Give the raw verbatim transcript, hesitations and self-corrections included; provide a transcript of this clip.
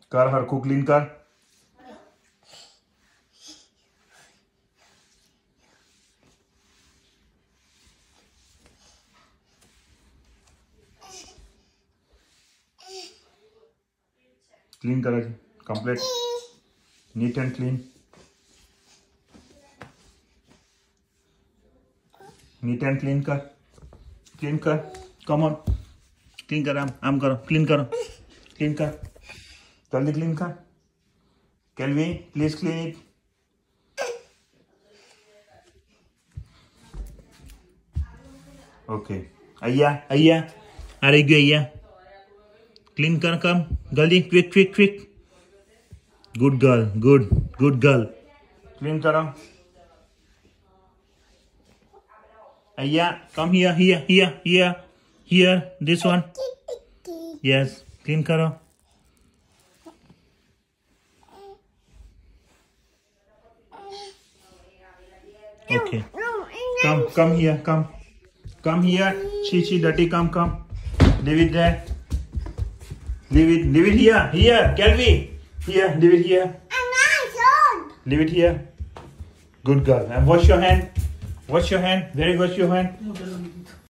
कर हर को क्लीन कर. क्लीन कर complete. Neat and clean. Neat and clean कर. क्लीन कर. Come on. क्लीन कर. आम आम करो. क्लीन करो. क्लीन कर. जल्दी क्लीन कर. Kelvin, please clean it. Okay. Ayya, Ayya. Are you Ayya? Clean कर come. जल्दी quick quick quick. Good girl. Good. Good girl. Clean करो. Ayya, come here here here here here. This one. Yes. Clean करो. Okay. Come, come here, come. Come here. She, she, dirty, come, come. Leave it there. Leave it, leave it here, here, Kelvin. Here, leave it here. Leave it here. Good girl. And wash your hand. Wash your hand. Very wash your hand.